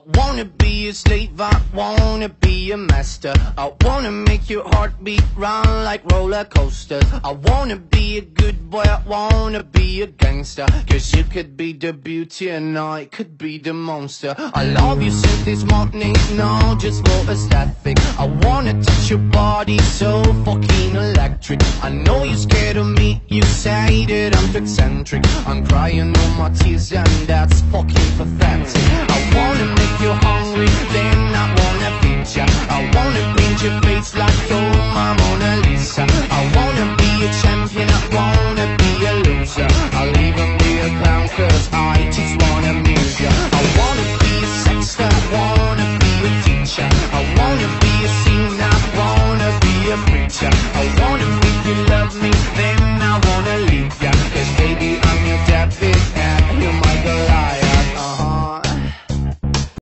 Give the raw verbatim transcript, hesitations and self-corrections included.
wanna be a slave, I wanna be a master. I wanna make your heartbeat run like roller coasters. I wanna be a good boy, I wanna be a gangster. Cause you could be the beauty and I could be the monster. I love you since this morning, no, just for aesthetic. I wanna touch your body so fucking electric. I know you're scared of me, you say that I'm eccentric. I'm crying all my tears and that's fucking pathetic. I wanna make